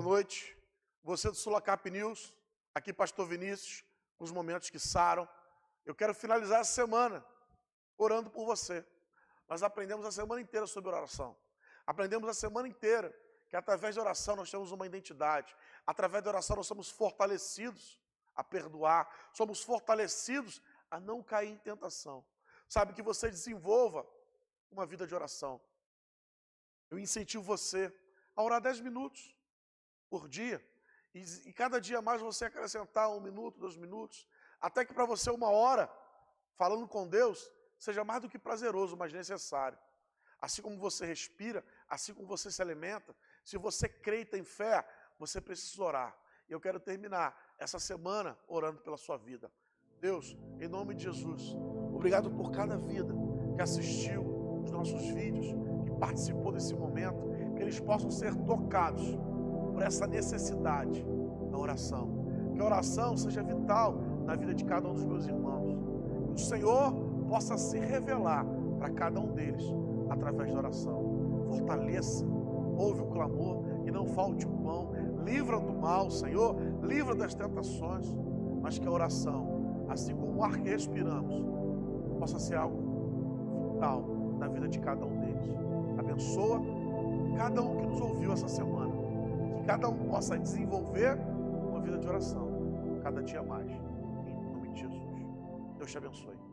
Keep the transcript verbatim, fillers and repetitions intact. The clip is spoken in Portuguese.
noite. Você do Sulacap News, aqui Pastor Vinícius, com os momentos que saram. Eu quero finalizar essa semana orando por você. Nós aprendemos a semana inteira sobre oração. Aprendemos a semana inteira que através da oração nós temos uma identidade. Através da oração nós somos fortalecidos a perdoar. Somos fortalecidos a não cair em tentação. Sabe, que você desenvolva uma vida de oração. Eu incentivo você a orar dez minutos por dia. E, e cada dia mais você acrescentar um minuto, dois minutos. Até que para você uma hora, falando com Deus, seja mais do que prazeroso, mas necessário. Assim como você respira, assim como você se alimenta, se você crê e tem fé, você precisa orar. E eu quero terminar essa semana orando pela sua vida. Deus, em nome de Jesus, obrigado por cada vida que assistiu os nossos vídeos, que participou desse momento, que eles possam ser tocados por essa necessidade da oração. Que a oração seja vital na vida de cada um dos meus irmãos. Que o Senhor possa se revelar para cada um deles através da oração. Fortaleça, ouve o clamor e não falte o pão. Livra do mal, Senhor, livra das tentações. Mas que a oração, assim como o ar que respiramos, possa ser algo vital na vida de cada um deles. Abençoa cada um que nos ouviu essa semana. Que cada um possa desenvolver uma vida de oração cada dia mais. Em nome de Jesus. Deus te abençoe.